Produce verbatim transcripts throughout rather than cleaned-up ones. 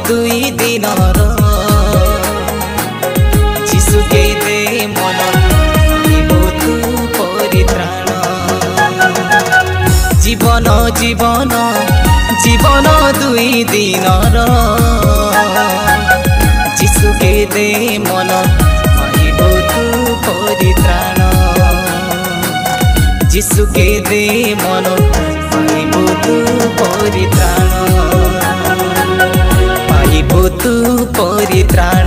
दुई दिनर जीशु के दे मन पाइबु तू परित्राण। जीवन जीवन जीवन दुई दिनर जीशु के दे मन पाइबु तू परित्राण। जीशु के दे मन पाइबु तू परित्राण पाइबु तू परित्राण।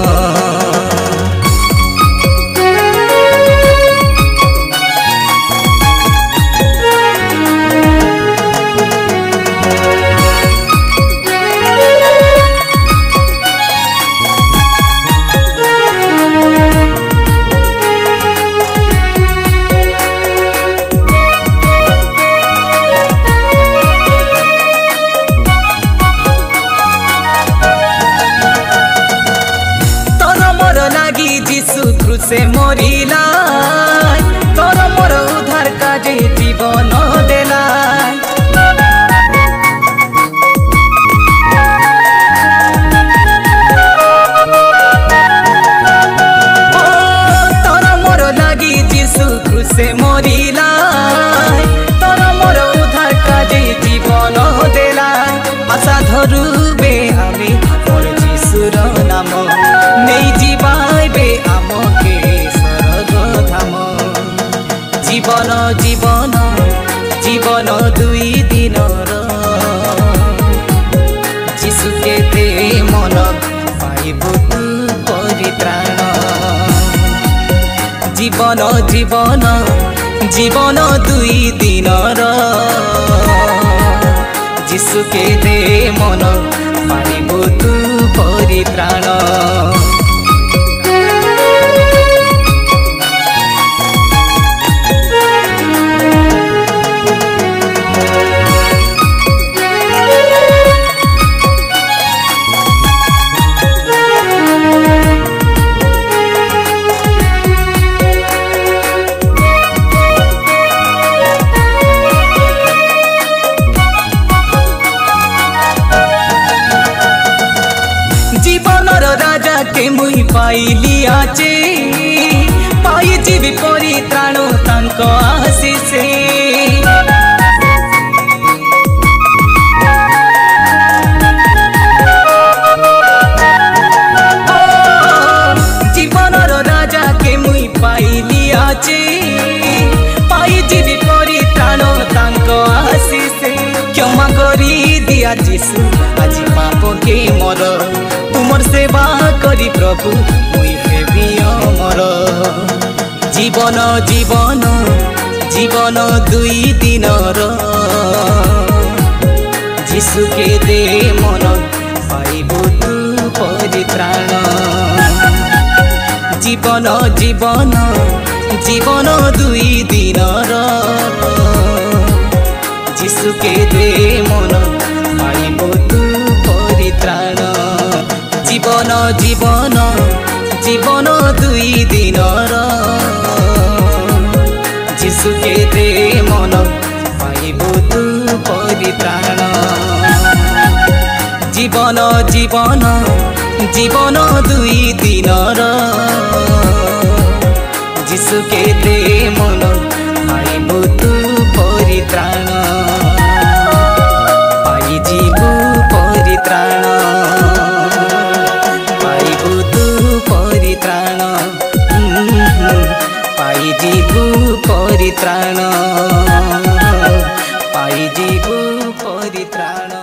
जीशु क्रूसे मरिला तोर मोर उद्धार काजे जीवन देला। तोर मोर लागी जीशु क्रूसे मरिला तोर मोर उद्धार काजे जीवन देला। आशा धरुबे आमे मोर जीशुर नाम नहीं जीवाइबे आमके स्वर्ग धाम। जीवन जीवन जीवन दुई दिनर जीशु के दे मन पाइबु तू परित्राण। जीवन जीवन जीवन दुई दिनर जीशु के दे मन पाइबु तू परित्राण। राजा के मुई पाइली आचे पाई जीवी परित्राण तांको आशीषे। जीवन राजा के मुई पाइली आचे पाई जीवी परित्राण तांको आशीषे। क्षमा करी दिया जीशु आज पाप के मोर तुमर सेवा करी प्रभु मुई हेबी अमर। जीवन जीवन जीवन दुई दिनर जीशु के दे मन पाइबु तू परित्राण। जीवन जीवन जीवन दुई दिनर जीशु के दे मन पाइबु तू परित्राण। जीवन जीवन जीवन दुई दिनर जीशु के दे मन पाइबु तू परित्राण। जीवन जीवन जीवन दुई दिनर जीशु के दे मन पाइबु तू परित्राण पाइ जीवु परित्राण परित्राण पाइ जीवु परित्राण पाइ जीवु परित्राण।